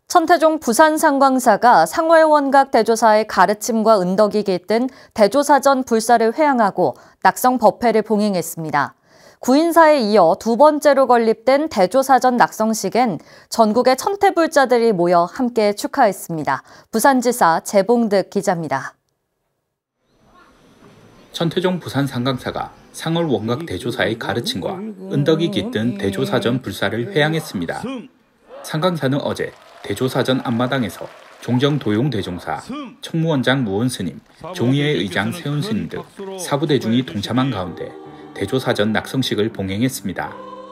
천태종 부산상광사가 상월원각 대조사의 가르침과 은덕이 깃든 대조사전 불사를 회양하고 낙성 법회를 봉행했습니다. 구인사에 이어 두 번째로 건립된 대조사전 낙성식엔 전국의 천태불자들이 모여 함께 축하했습니다. 부산지사 재봉득 기자입니다. 천태종 부산상광사가 상월원각 대조사의 가르침과 은덕이 깃든 대조사전 불사를 회양했습니다. 상광사는 어제 대조사전 앞마당에서 종정도용 대종사, 청무원장 무원스님, 종의회 의장 세운스님 등 사부대중이 동참한 가운데 대조사전 낙성식을 봉행했습니다.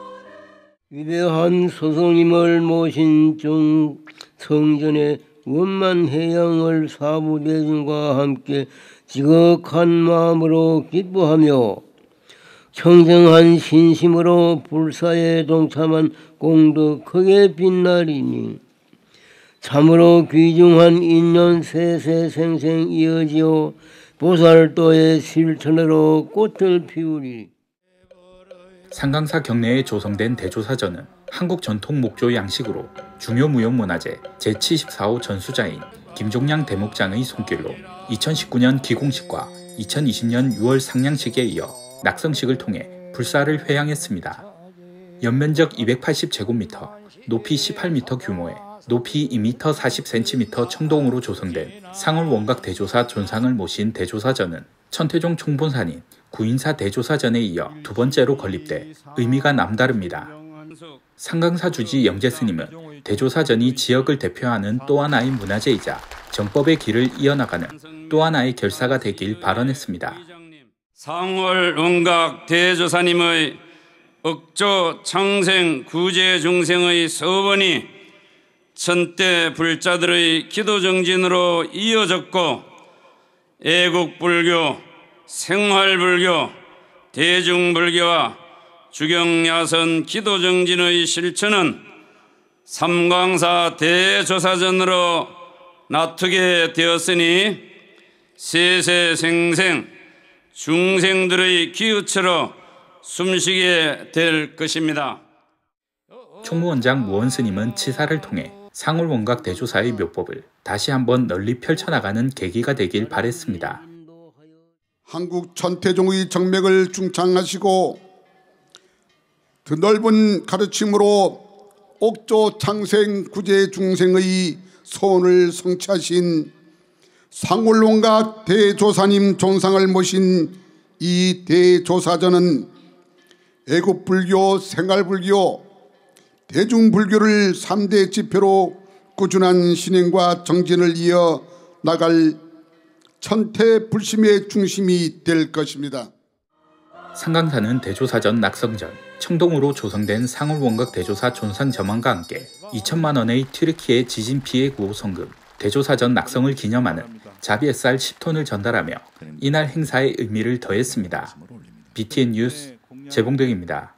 위대한 스승님을 모신 성전의 원만 해양을 사부대중과 함께 지극한 마음으로 기뻐하며 청정한 신심으로 불사에 동참한 공덕 크게 빛나리니 참으로 귀중한 인연 세세생생 이어지어 보살도의 실천으로 꽃을 피우리. 상광사 경내에 조성된 대조사전은 한국 전통 목조 양식으로 중요무형문화재 제74호 전수자인 김종량 대목장의 손길로 2019년 기공식과 2020년 6월 상량식에 이어 낙성식을 통해 불사를 회양했습니다. 연면적 280제곱미터, 높이 18m 규모의 높이 2m 40cm 청동으로 조성된 상월원각 대조사 존상을 모신 대조사전은 천태종 총본산인 구인사 대조사전에 이어 두 번째로 건립돼 의미가 남다릅니다. 상광사 주지 영재스님은 대조사전이 지역을 대표하는 또 하나의 문화재이자 정법의 길을 이어나가는 또 하나의 결사가 되길 발언했습니다. 상월원각 대조사님의 억조 창생 구제 중생의 서원이 천대 불자들의 기도 정진으로 이어졌고 애국불교, 생활불교, 대중불교와 주경야선 기도 정진의 실천은 삼광사 대조사전으로 나트게 되었으니 세세생생 중생들의 기우처로 숨쉬게 될 것입니다. 총무원장 무원스님은 치사를 통해 상월원각 대조사의 묘법을 다시 한번 널리 펼쳐나가는 계기가 되길 바랬습니다. 한국 천태종의 정맥을 중창하시고 드넓은 가르침으로 옥조 창생 구제 중생의 소원을 성취하신 상월원각 대조사님 존상을 모신 이 대조사전은 애국불교, 생활불교, 대중불교를 3대 지표로 꾸준한 신행과 정진을 이어 나갈 천태불심의 중심이 될 것입니다. 상광사는 대조사전 낙성전, 청동으로 조성된 상월원각 대조사 존상 점원과 함께 2천만 원의 튀르키예 지진 피해 구호 성금, 대조사전 낙성을 기념하는 자비햇살 10톤을 전달하며 이날 행사의 의미를 더했습니다. BTN 뉴스 재봉득입니다.